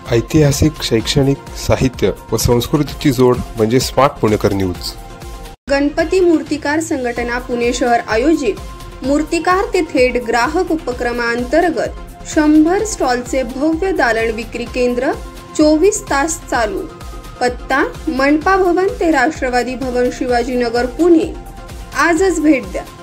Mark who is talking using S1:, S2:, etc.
S1: ऐतिहासिक, शैक्षणिक, साहित्य व संस्कृतीची जोड म्हणजे स्मार्ट पुणेकर न्यूज।
S2: गणपती मूर्तिकार संघटना पुणे शहर आयोजित मूर्तिकार ते थेट ग्राहक उपक्रमांतर्गत 100 स्टॉलचे भव्य दालन विक्री केंद्र 24 तास चालू। पत्ता मनपा भवन ते राष्ट्रवादी भवन शिवाजीनगर पुणे। आजच भेट द्या।